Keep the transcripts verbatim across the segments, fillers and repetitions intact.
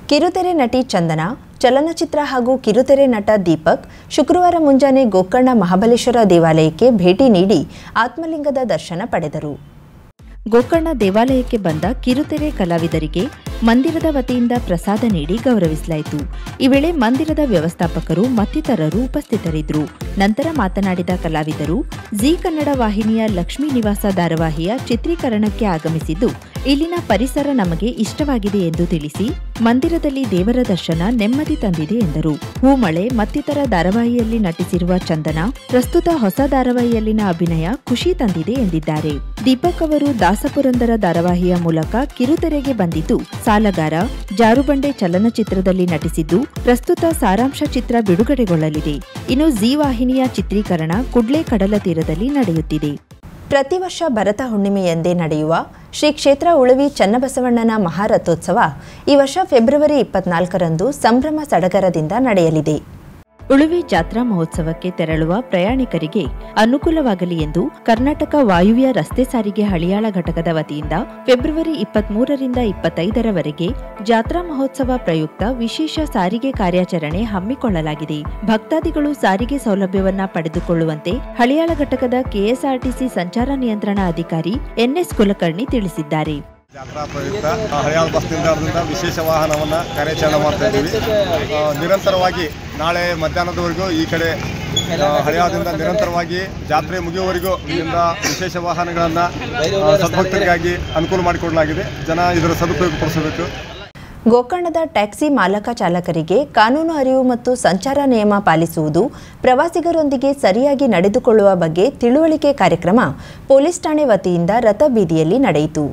ಕಿರುತೆರೆ ನಟಿ ಚಂದನಾ, ಚಲನಚಿತ್ರ ಹಾಗೂ ಕಿರುತೆರೆ ನಟ ದೀಪಕ್ ಶುಕ್ರವಾರ ಮುಂಜಾನೆ ಗೋಕರ್ಣ ಮಹಾಬಲೇಶ್ವರ ದೇವಾಲಯಕ್ಕೆ ಭೇಟಿ ನೀಡಿ ಆತ್ಮಲಿಂಗದ ದರ್ಶನ ಪಡೆದರು. ಗೋಕರ್ಣ ದೇವಾಲಯಕ್ಕೆ ಬಂದ ಕಿರುತೆರೆ ಕಲಾವಿದರಿಗೆ ಮಂದಿರದ ವತಿಯಿಂದ ಪ್ರಸಾದ ನೀಡಿ ಗೌರವಿಸಲಾಯಿತು. ಈ ವೇಳೆ ಮಂದಿರದ ವ್ಯವಸ್ಥಾಪಕರು ಮತ್ತಿತರರು ಉಪಸ್ಥಿತರಿದ್ದರು. ನಂತರ ಮಾತನಾಡಿದ ಕಲಾವಿದರು, ಜಿ ಕನ್ನಡ ವಾಹಿನಿಯ ಲಕ್ಷ್ಮೀ ನಿವಾಸ ಧಾರಾವಾಹಿಯ ಚಿತ್ರೀಕರಣಕ್ಕೆ ಆಗಮಿಸಿದ್ದು ಇಲ್ಲಿನ ಪರಿಸರ ನಮಗೆ ಇಷ್ಟವಾಗಿದೆ ಎಂದು ತಿಳಿಸಿ, ಮಂದಿರದಲ್ಲಿ ದೇವರ ದರ್ಶನ ನೆಮ್ಮದಿ ತಂದಿದೆ ಎಂದರು. ಹೂಮಳೆ ಮತ್ತಿತರ ಧಾರಾವಾಹಿಯಲ್ಲಿ ನಟಿಸಿರುವ ಚಂದನಾ ಪ್ರಸ್ತುತ ಹೊಸ ಧಾರಾವಾಹಿಯಲ್ಲಿನ ಅಭಿನಯ ಖುಷಿ ತಂದಿದೆ ಎಂದಿದ್ದಾರೆ. ದೀಪಕ್ ಅವರು ದಾಸಪುರಂದರ ಧಾರಾವಾಹಿಯ ಮೂಲಕ ಕಿರುತೆರೆಗೆ ಬಂದಿದ್ದು, ಸಾಲಗಾರ, ಜಾರುಬಂಡೆ ಚಲನಚಿತ್ರದಲ್ಲಿ ನಟಿಸಿದ್ದು ಪ್ರಸ್ತುತ ಸಾರಾಂಶ ಚಿತ್ರ ಬಿಡುಗಡೆಗೊಳ್ಳಲಿದೆ. ಇನ್ನು ಜಿ ವಾಹಿನಿಯ ಚಿತ್ರೀಕರಣ ಕುಡ್ಲೆ ಕಡಲ ತೀರದಲ್ಲಿ ನಡೆಯುತ್ತಿದೆ. ಪ್ರತಿ ವರ್ಷ ಭರತ ಹುಣ್ಣಿಮೆಯಂದೇ ನಡೆಯುವ ಶ್ರೀ ಕ್ಷೇತ್ರ ಉಳುವಿ ಚನ್ನಬಸವಣ್ಣನ ಮಹಾರಥೋತ್ಸವ ಈ ವರ್ಷ ಫೆಬ್ರವರಿ ಇಪ್ಪತ್ನಾಲ್ಕರಂದು ಸಂಭ್ರಮ ಸಡಗರದಿಂದ ನಡೆಯಲಿದೆ. ಉಳುವಿ ಜಾತ್ರಾ ಮಹೋತ್ಸವಕ್ಕೆ ತೆರಳುವ ಪ್ರಯಾಣಿಕರಿಗೆ ಅನುಕೂಲವಾಗಲಿ ಎಂದು ಕರ್ನಾಟಕ ವಾಯುವ್ಯ ರಸ್ತೆ ಸಾರಿಗೆ ಹಳಿಯಾಳ ಘಟಕದ ವತಿಯಿಂದ ಫೆಬ್ರವರಿ ಇಪ್ಪತ್ಮೂರರಿಂದ ಇಪ್ಪತ್ತೈದರವರೆಗೆ ಜಾತ್ರಾ ಮಹೋತ್ಸವ ಪ್ರಯುಕ್ತ ವಿಶೇಷ ಸಾರಿಗೆ ಕಾರ್ಯಾಚರಣೆ ಹಮ್ಮಿಕೊಳ್ಳಲಾಗಿದೆ. ಭಕ್ತಾದಿಗಳು ಸಾರಿಗೆ ಸೌಲಭ್ಯವನ್ನ ಪಡೆದುಕೊಳ್ಳುವಂತೆ ಹಳಿಯಾಳ ಘಟಕದ ಕೆಎಸ್ಆರ್ಟಿಸಿ ಸಂಚಾರ ನಿಯಂತ್ರಣ ಅಧಿಕಾರಿ ಎನ್ಎಸ್ ಕುಲಕರ್ಣಿ ತಿಳಿಸಿದ್ದಾರೆ. ಜಾತ್ರಾ ಪ್ರಯುಕ್ತ ಹಳಿಯಾಳ ಬಸ್ ನಿಲ್ದಾಣದಿಂದ ವಿಶೇಷ ವಾಹನವನ್ನು ಕಾರ್ಯಾಚರಣೆ ಮಾಡ್ತಾ ಇದ್ದೀವಿ. ನಿರಂತರವಾಗಿ ನಾಳೆ ಮಧ್ಯಾಹ್ನದವರೆಗೂ ಈ ಕಡೆ ಹಳಿಯಾಳದಿಂದ ನಿರಂತರವಾಗಿ ಜಾತ್ರೆ ಮುಗಿಯುವವರೆಗೂ ಇಲ್ಲಿಂದ ವಿಶೇಷ ವಾಹನಗಳನ್ನು ಸದ್ಭಕ್ತರಿಗಾಗಿ ಅನುಕೂಲ ಮಾಡಿಕೊಡಲಾಗಿದೆ. ಜನ ಇದರ ಸದುಪಯೋಗ ಪಡಿಸಬೇಕು. ಗೋಕರ್ಣದ ಟ್ಯಾಕ್ಸಿ ಮಾಲಕ ಚಾಲಕರಿಗೆ ಕಾನೂನು ಅರಿವು ಮತ್ತು ಸಂಚಾರ ನಿಯಮ ಪಾಲಿಸುವುದು, ಪ್ರವಾಸಿಗರೊಂದಿಗೆ ಸರಿಯಾಗಿ ನಡೆದುಕೊಳ್ಳುವ ಬಗ್ಗೆ ತಿಳುವಳಿಕೆ ಕಾರ್ಯಕ್ರಮ ಪೊಲೀಸ್ ಠಾಣೆ ವತಿಯಿಂದ ರಥಬೀದಿಯಲ್ಲಿ ನಡೆಯಿತು.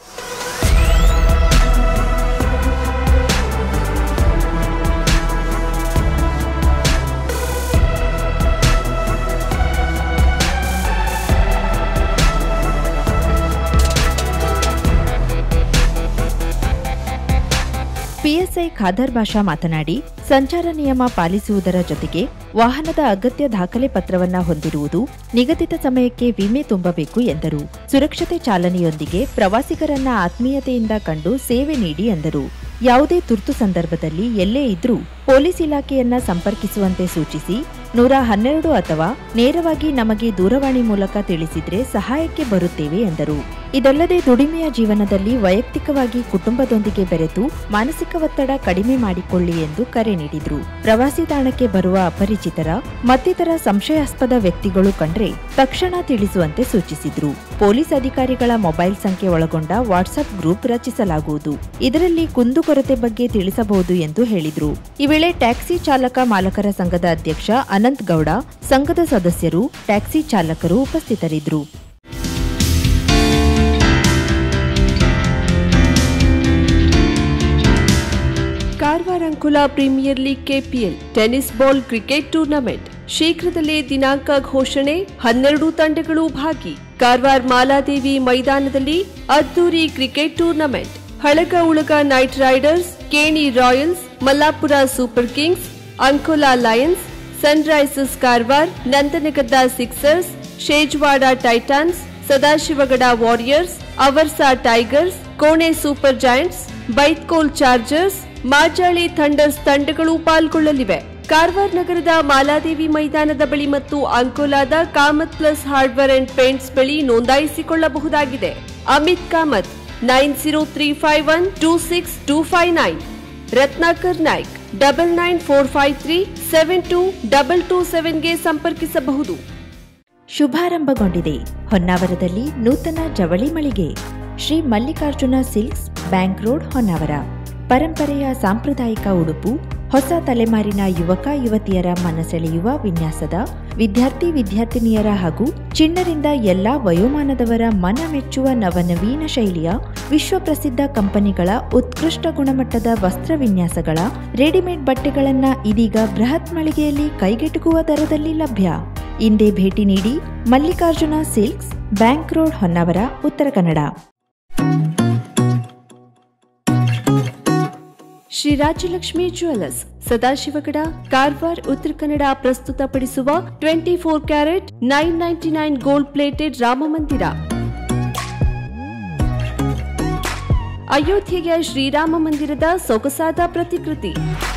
ಪಿಎಸ್ಐ ಖಾದರ್ ಬಾಷಾ ಮಾತನಾಡಿ, ಸಂಚಾರ ನಿಯಮ ಪಾಲಿಸುವುದರ ಜೊತೆಗೆ ವಾಹನದ ಅಗತ್ಯ ದಾಖಲೆ ಪತ್ರವನ್ನ ಹೊಂದಿರುವುದು, ನಿಗದಿತ ಸಮಯಕ್ಕೆ ವಿಮೆ ತುಂಬಬೇಕು ಎಂದರು. ಸುರಕ್ಷತೆ ಚಾಲನೆಯೊಂದಿಗೆ ಪ್ರವಾಸಿಗರನ್ನ ಆತ್ಮೀಯತೆಯಿಂದ ಕಂಡು ಸೇವೆ ನೀಡಿ ಎಂದರು. ಯಾವುದೇ ತುರ್ತು ಸಂದರ್ಭದಲ್ಲಿ ಎಲ್ಲೇ ಇದ್ರೂ ಪೊಲೀಸ್ ಇಲಾಖೆಯನ್ನ ಸಂಪರ್ಕಿಸುವಂತೆ ಸೂಚಿಸಿ, ನೂರ ಹನ್ನೆರಡು ಅಥವಾ ನೇರವಾಗಿ ನಮಗೆ ದೂರವಾಣಿ ಮೂಲಕ ತಿಳಿಸಿದ್ರೆ ಸಹಾಯಕ್ಕೆ ಬರುತ್ತೇವೆ ಎಂದರು. ಇದಲ್ಲದೆ ದುಡಿಮೆಯ ಜೀವನದಲ್ಲಿ ವೈಯಕ್ತಿಕವಾಗಿ ಕುಟುಂಬದೊಂದಿಗೆ ಬೆರೆತು ಮಾನಸಿಕ ಒತ್ತಡ ಕಡಿಮೆ ಮಾಡಿಕೊಳ್ಳಿ ಎಂದು ಕರೆ ನೀಡಿದ್ರು. ಪ್ರವಾಸಿ ತಾಣಕ್ಕೆ ಬರುವ ಅಪರಿಚಿತರ ಮತ್ತಿತರ ಸಂಶಯಾಸ್ಪದ ವ್ಯಕ್ತಿಗಳು ಕಂಡ್ರೆ ತಕ್ಷಣ ತಿಳಿಸುವಂತೆ ಸೂಚಿಸಿದ್ರು. ಪೊಲೀಸ್ ಅಧಿಕಾರಿಗಳ ಮೊಬೈಲ್ ಸಂಖ್ಯೆ ಒಳಗೊಂಡ ವಾಟ್ಸ್ಆಪ್ ಗ್ರೂಪ್ ರಚಿಸಲಾಗುವುದು. ಇದರಲ್ಲಿ ಕುಂದುಕೊರತೆ ಬಗ್ಗೆ ತಿಳಿಸಬಹುದು ಎಂದು ಹೇಳಿದ್ರು. ಈ ವೇಳೆ ಟ್ಯಾಕ್ಸಿ ಚಾಲಕ ಮಾಲಕರ ಸಂಘದ ಅಧ್ಯಕ್ಷ ಅನಂತ್ ಗೌಡ, ಸಂಘದ ಸದಸ್ಯರು, ಟ್ಯಾಕ್ಸಿ ಚಾಲಕರು ಉಪಸ್ಥಿತರಿದ್ದರು. Karwar Ankola premier league KPL tennis ball cricket tournament ಶೀಘ್ರದಲ್ಲೇ ದಿನಾಂಕ ಘೋಷಣೆ. ಹನ್ನೆರಡು ತಂಡಗಳು ಭಾಗಿ. ಕಾರವಾರ ಮಾಲಾದೇವಿ ಮೈದಾನದಲ್ಲಿ ಅದ್ದೂರಿ cricket tournament. Halaga Ulaga knight riders, Keni royals, Mallapur super kings, Ankola lions, sunrisers Karwar, Nandanagadda sixers, Shejwada titans, Sadashivgad warriors, Avarsa tigers, Kone super giants, Baithkol chargers, Majali thunders ತಂಡಗಳು ಪಾಲ್ಗೊಳ್ಳಲಿವೆ. ಕಾರವಾರ ನಗರದ ಮಾಲಾದೇವಿ ಮೈದಾನದ ಬಳಿ ಮತ್ತು ಅಂಕೋಲಾದ Kamath plus hardware and paints ಬಳಿ ನೋಂದಾಯಿಸಿಕೊಳ್ಳಬಹುದಾಗಿದೆ. Amit Kamath nine zero three five one two six two five nine, Ratnakar Naik double nine four five three seven two double two ಸೆವೆನ್ಗೆ ಸಂಪರ್ಕಿಸಬಹುದು. ಶುಭಾರಂಭಗೊಂಡಿದೆ ಹೊನ್ನಾವರದಲ್ಲಿ ನೂತನ ಜವಳಿ ಮಳಿಗೆ. Shri Mallikarjuna silks, bank road, Honnavar. ಪರಂಪರೆಯ ಸಾಂಪ್ರದಾಯಿಕ ಉಡುಪು, ಹೊಸ ತಲೆಮಾರಿನ ಯುವಕ ಯುವತಿಯರ ಮನಸೆಳೆಯುವ ವಿನ್ಯಾಸದ, ವಿದ್ಯಾರ್ಥಿ ವಿದ್ಯಾರ್ಥಿನಿಯರ ಹಾಗೂ ಚಿಣ್ಣರಿಂದ ಎಲ್ಲಾ ವಯೋಮಾನದವರ ಮನ ಮೆಚ್ಚುವ ನವನವೀನ ಶೈಲಿಯ ವಿಶ್ವಪ್ರಸಿದ್ಧ ಕಂಪನಿಗಳ ಉತ್ಕೃಷ್ಟ ಗುಣಮಟ್ಟದ ವಸ್ತ್ರ ವಿನ್ಯಾಸಗಳ ರೆಡಿಮೇಡ್ ಬಟ್ಟೆಗಳನ್ನು ಇದೀಗ ಬೃಹತ್ ಮಳಿಗೆಯಲ್ಲಿ ಕೈಗೆಟುಕುವ ದರದಲ್ಲಿ ಲಭ್ಯ. ಇಂದೇ ಭೇಟಿ ನೀಡಿ. Mallikarjuna silks, bank road, Honnavar, Uttara Kannada. Shri Rajyalakshmi jewellers, Sadashivgad, Karwar, Uttara Kannada ಪ್ರಸ್ತುತಪಡಿಸುವ twenty four carat nine ninety nine gold plated Ram Mandir. ಅಯೋಧ್ಯೆಯ ಶ್ರೀರಾಮ ಮಂದಿರದ ಸೊಗಸಾದ ಪ್ರತಿಕೃತಿ.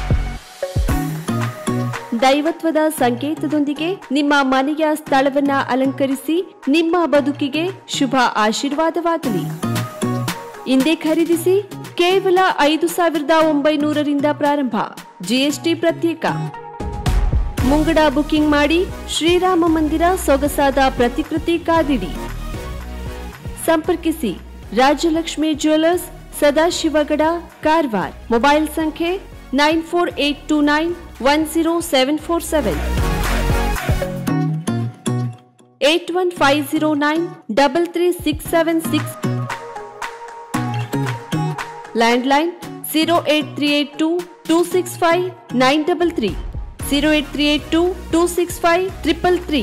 ದೈವತ್ವದ ಸಂಕೇತದೊಂದಿಗೆ ನಿಮ್ಮ ಮನೆಯ ಸ್ಥಳವನ್ನ ಅಲಂಕರಿಸಿ ನಿಮ್ಮ ಬದುಕಿಗೆ ಶುಭ ಆಶೀರ್ವಾದವಾಗಲಿ. ಇಂದೇ ಖರೀದಿಸಿ. ಕೇವಲ ಐದು ಸಾವಿರದ ಒಂಬೈನೂರರಿಂದ ಪ್ರಾರಂಭ. ಜಿಎಸ್ಟಿ ಪ್ರತ್ಯೇಕ. ಮುಂಗಡ ಬುಕಿಂಗ್ ಮಾಡಿ. ಶ್ರೀರಾಮ ಮಂದಿರ ಸೊಗಸಾದ ಪ್ರತಿಕೃತಿ ಕಾದಿಡಿ. ಸಂಪರ್ಕಿಸಿ ರಾಜಲಕ್ಷ್ಮಿ ಜ್ಯುವೆಲರ್ಸ್, ಸದಾಶಿವಗಡ, ಕಾರವಾರ. ಮೊಬೈಲ್ ಸಂಖ್ಯೆ nine four eight two nine one zero seven four seven, eight one five zero nine double three six seven six. Landline zero eight three eight two two six five nine double three, zero eight three eight two two six five triple three.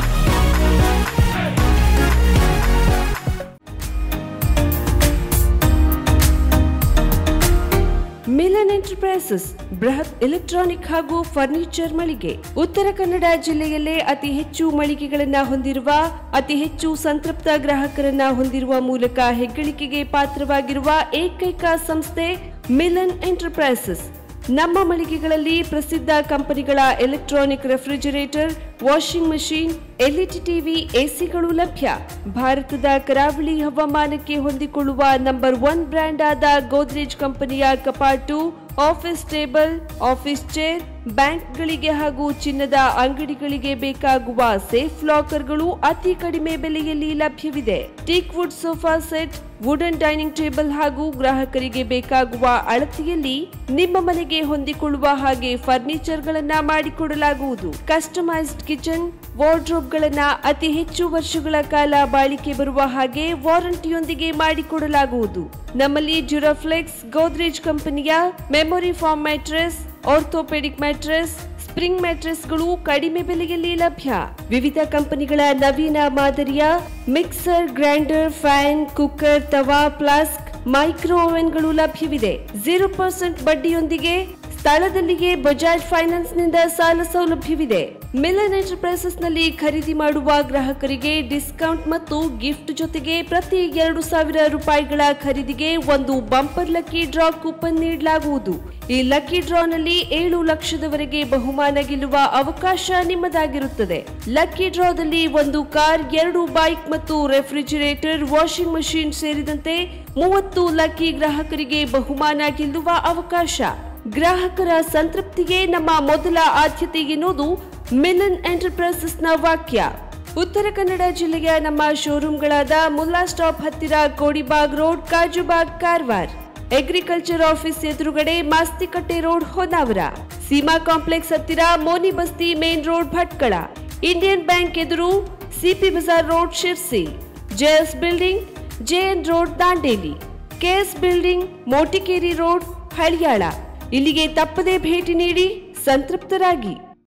Milan enterprises ಬೃಹತ್ electronic ಹಾಗೂ furniture ಮಳಿಗೆ. ಉತ್ತರ ಕನ್ನಡ ಜಿಲ್ಲೆಯಲ್ಲೇ ಅತಿ ಹೆಚ್ಚು ಮಳಿಗೆಗಳನ್ನ ಹೊಂದಿರುವ, ಅತಿ ಹೆಚ್ಚು ಸಂತೃಪ್ತ ಗ್ರಾಹಕರನ್ನ ಹೊಂದಿರುವ ಮೂಲಕ ಹೆಗ್ಗಳಿಕೆಗೆ ಪಾತ್ರವಾಗಿರುವ ಏಕೈಕ ಸಂಸ್ಥೆ ಮಿಲನ್ ಎಂಟರ್ಪ್ರೈಸಸ್. ನಮ್ಮ ಮಳಿಗೆಗಳಲ್ಲಿ ಪ್ರಸಿದ್ಧ ಕಂಪನಿಗಳ electronic refrigerator, washing machine, LED TV, ಎಸಿಗಳು ಲಭ್ಯ. ಭಾರತದ ಕರಾವಳಿ ಹವಾಮಾನಕ್ಕೆ ಹೊಂದಿಕೊಳ್ಳುವ ನಂಬರ್ ಒನ್ ಬ್ರ್ಯಾಂಡ್ ಆದ ಗೋದ್ರೇಜ್ ಕಂಪನಿಯ ಕಪಾಟು, ಆಫೀಸ್ ಟೇಬಲ್, ಆಫೀಸ್ ಚೇರ್, ಬ್ಯಾಂಕ್ಗಳಿಗೆ ಹಾಗೂ ಚಿನ್ನದ ಅಂಗಡಿಗಳಿಗೆ ಬೇಕಾಗುವ ಸೇಫ್ ಲಾಕರ್ಗಳು ಅತಿ ಕಡಿಮೆ ಬೆಲೆಯಲ್ಲಿ ಲಭ್ಯವಿದೆ. Teak wood sofa set, wooden dining table ಹಾಗೂ ಗ್ರಾಹಕರಿಗೆ ಬೇಕಾಗುವ ಅಳತೆಯಲ್ಲಿ ನಿಮ್ಮ ಮನೆಗೆ ಹೊಂದಿಕೊಳ್ಳುವ ಹಾಗೆ ಫರ್ನಿಚರ್ ಗಳನ್ನ ಮಾಡಿಕೊಡಲಾಗುವುದು. ಕಸ್ಟಮೈಸ್ಡ್ ಕಿಚನ್, ವಾರ್ಡ್ರೋಬ್ ಗಳನ್ನ ಅತಿ ಹೆಚ್ಚು ವರ್ಷಗಳ ಕಾಲ ಬಾಳಿಕೆ ಬರುವ ಹಾಗೆ ವಾರಂಟಿಯೊಂದಿಗೆ ಮಾಡಿಕೊಡಲಾಗುವುದು. ನಮ್ಮಲ್ಲಿ ಡ್ಯೂರಾಫ್ಲೆಕ್ಸ್, ಗೋದ್ರೇಜ್ ಕಂಪನಿಯ memory foam mattress, orthopedic mattress, spring ಮ್ಯಾಟ್ರೆಸ್ಗಳು ಕಡಿಮೆ ಬೆಲೆಯಲ್ಲಿ ಲಭ್ಯ. ವಿವಿಧ ಕಂಪನಿಗಳ ನವೀನ ಮಾದರಿಯ ಮಿಕ್ಸರ್, ಗ್ರೈಂಡರ್, ಫ್ಯಾನ್, ಕುಕ್ಕರ್, ತವಾ, ಫ್ಲಾಸ್ಕ್, ಮೈಕ್ರೋ ಓವೆನ್ಗಳು ಲಭ್ಯವಿದೆ. ಜೀರೋ ಪರ್ಸೆಂಟ್ ಬಡ್ಡಿಯೊಂದಿಗೆ ಸ್ಥಳದಲ್ಲಿಯೇ ಬಜಾಜ್ ಫೈನಾನ್ಸ್ ನಿಂದ ಸಾಲ ಸೌಲಭ್ಯವಿದೆ. ಮಿಲನ್ ಎಂಟರ್ಪ್ರೈಸಸ್ ನಲ್ಲಿ ಖರೀದಿ ಮಾಡುವ ಗ್ರಾಹಕರಿಗೆ ಡಿಸ್ಕೌಂಟ್ ಮತ್ತು ಗಿಫ್ಟ್ ಜೊತೆಗೆ ಪ್ರತಿ ಎರಡು ಸಾವಿರ ರೂಪಾಯಿಗಳ ಖರೀದಿಗೆ ಒಂದು ಬಂಪರ್ ಲಕ್ಕಿ ಡ್ರಾ ಕೂಪನ್ ನೀಡಲಾಗುವುದು. ಈ ಲಕ್ಕಿ ಡ್ರಾ ನಲ್ಲಿ ಏಳು ಲಕ್ಷದವರೆಗೆ ಬಹುಮಾನ ಗೆಲ್ಲುವ ಅವಕಾಶ ನಿಮ್ಮದಾಗಿರುತ್ತದೆ. ಲಕ್ಕಿ ಡ್ರಾದಲ್ಲಿ ಒಂದು ಕಾರ್, ಎರಡು ಬೈಕ್ ಮತ್ತು ರೆಫ್ರಿಜರೇಟರ್, ವಾಷಿಂಗ್ ಮಷೀನ್ ಸೇರಿದಂತೆ ಮೂವತ್ತು ಲಕ್ಕಿ ಗ್ರಾಹಕರಿಗೆ ಬಹುಮಾನ ಗೆಲ್ಲುವ ಅವಕಾಶ. ಗ್ರಾಹಕರ ಸಂತೃಪ್ತಿಗೆ ನಮ್ಮ ಮೊದಲ ಆದ್ಯತೆ ಎನ್ನುವುದು ಮಿಲನ್ ಎಂಟರ್ಪ್ರೈಸಸ್ ನ ವಾಕ್ಯ. ಉತ್ತರ ಕನ್ನಡ ಜಿಲ್ಲೆಯ ನಮ್ಮ ಶೋರೂಮ್ಗಳಾದ ಮುಲ್ಲಾ ಸ್ಟಾಪ್ ಹತ್ತಿರ Kodibag road, Kajubag, Karwar. Agriculture office ಎದುರುಗಡೆ ಮಾಸ್ತಿಕಟ್ಟೆ ರೋಡ್, ಹೊನ್ನಾವರ. ಸೀಮಾ ಕಾಂಪ್ಲೆಕ್ಸ್ ಹತ್ತಿರ Moni Basti main road, Bhatkal. Indian bank ಎದುರು CP Bazar road, Sirsi. JS building, JN road, Dandeli. KS building, Motikeri road, Haliyal. ಇಲ್ಲಿಗೆ ತಪ್ಪದೇ ಭೇಟಿ ನೀಡಿ ಸಂತೃಪ್ತರಾಗಿ.